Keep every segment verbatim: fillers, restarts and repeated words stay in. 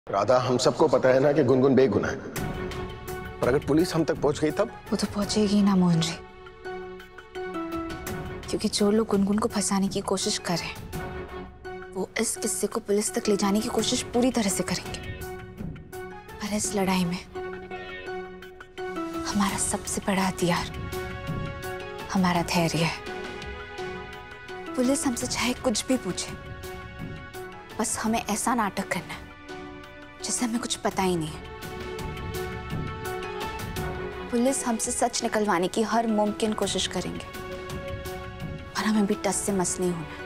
राधा, हम सबको पता है ना कि गुनगुन बेगुनाह है, पर अगर पुलिस हम तक पहुंच गई तब? वो तो पहुंचेगी ना मोहन जी, क्योंकि जो लोग गुनगुन को फंसाने की कोशिश कर रहे हैं वो इस किस्से को पुलिस तक ले जाने की कोशिश पूरी तरह से करेंगे। पर इस लड़ाई में हमारा सबसे बड़ा हथियार हमारा धैर्य है। पुलिस हमसे चाहे कुछ भी पूछे, बस हमें ऐसा नाटक करना है जैसे हमें कुछ पता ही नहीं है। पुलिस हमसे सच निकलवाने की हर मुमकिन कोशिश करेंगे, पर हमें भी टस से मस नहीं होना।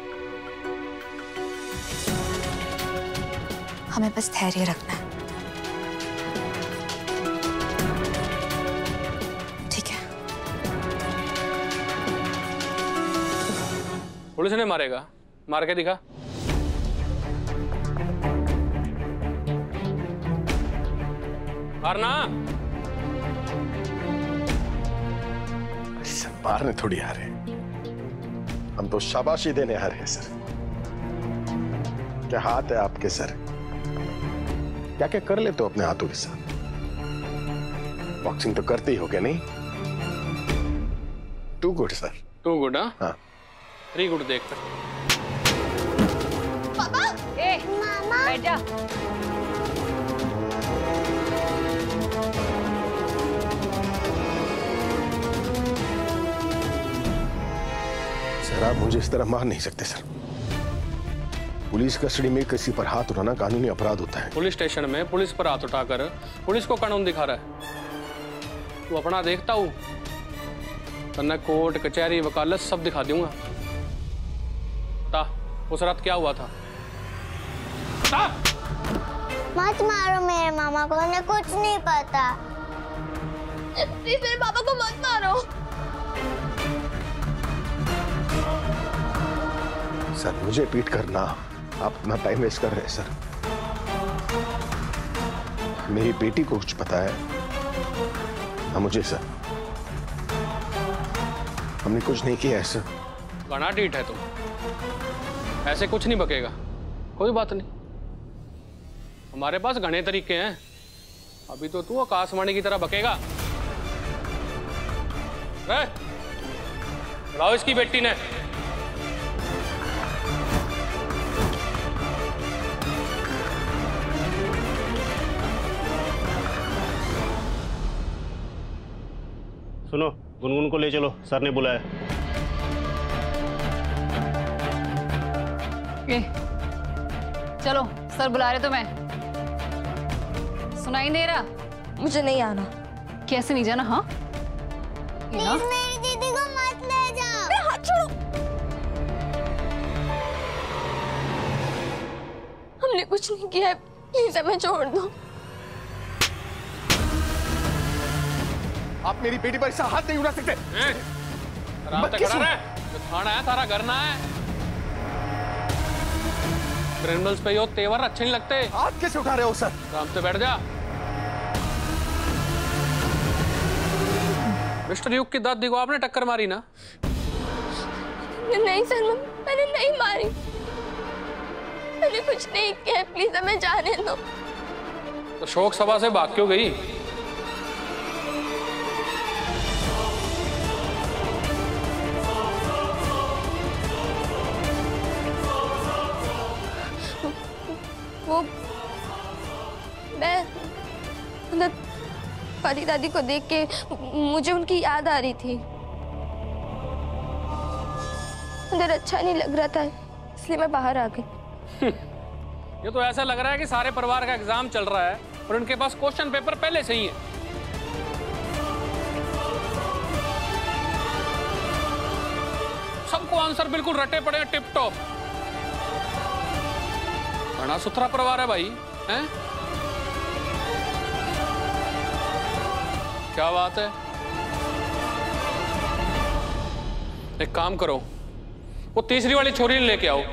हमें बस धैर्य रखना है, ठीक है? पुलिस ने मारेगा, मार के दिखा। मारना। सर, मारने थोड़ी आ रहे, हम तो शाबाशी देने आ रहे हैं सर। क्या हाथ है आपके सर, क्या क्या कर लेते हो अपने हाथों के साथ? बॉक्सिंग तो करते ही हो क्या नहीं? Two good sir. Two good? हाँ, थ्री गुड देख कर। पापा, ए, मामा, बैठ जा। सर, आप मुझे इस तरह मार नहीं सकते सर। पुलिस कस्टडी में किसी पर हाथ उठाना कानूनी अपराध होता है। पुलिस स्टेशन में पुलिस पर हाथ उठाकर पुलिस को कानून दिखा रहा है। तू अपना देखता हूँ, तन्ना कोर्ट कचहरी वकालत सब दिखा दूंगा। ता, उस रात क्या हुआ था? ता? मत मारो मेरे मामा को, उन्हें कुछ नहीं पता। प्लीज मेरे पापा को मत मारो। सर, मुझे ट्रीट करना, आप अपना टाइम वेस्ट कर रहे हैं सर। मेरी बेटी को कुछ पता है ना मुझे सर। हमने कुछ नहीं किया है सर। घना डीठ है तुम, ऐसे कुछ नहीं बकेगा। कोई बात नहीं, हमारे पास घने तरीके हैं। अभी तो तू आकाशवाणी की तरह बकेगा। बुलाओ इसकी बेटी ने। सुनो, गुनगुन को ले चलो, सर ने बुलाया। ए, चलो, सर बुला रहे तुम्हें। सुनाई दे रहा? मुझे नहीं आना। कैसे नहीं जाना? हाँ, प्लीज मेरी दीदी को मत ले जाओ। मेरा हाथ छोड़ो। हमने कुछ नहीं किया है, प्लीज हमें छोड़ दो। आप मेरी बेटी पर ऐसा हाथ नहीं उठा सकते। आराम से खड़ा रह, तो थाना है, तारा घर ना है। क्रिमिनल्स पे यो तेवर अच्छे नहीं लगते। हाथ कैसे उठा रहे हो सर? आराम से बैठ जा। मिस्टर युग की दादी को आपने टक्कर मारी ना? नहीं सर, मैंने नहीं मारी। मैंने कुछ नहीं किया, प्लीज हमें जाने दो। तो शोक सभा से भाग क्यों गई? वो मैं अंदर परी दादी को देख के मुझे उनकी याद आ रही थी। अंदर अच्छा नहीं लग रहा था, इसलिए मैं बाहर आ गई। ये तो ऐसा लग रहा है कि सारे परिवार का एग्जाम चल रहा है और उनके पास क्वेश्चन पेपर पहले से ही है। सबको आंसर बिल्कुल रटे पड़े हैं, टिप टॉप। बड़ा सुथरा परिवार है भाई, हैं? क्या बात है? एक काम करो, वो तीसरी वाली छोरी लेके आओ।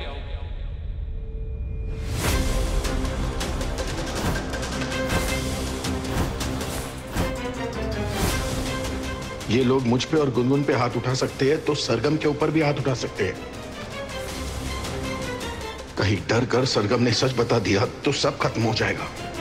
ये लोग मुझ पे और गुनगुन पे हाथ उठा सकते हैं तो सरगम के ऊपर भी हाथ उठा सकते हैं। कहीं डर कर सरगम ने सच बता दिया तो सब खत्म हो जाएगा।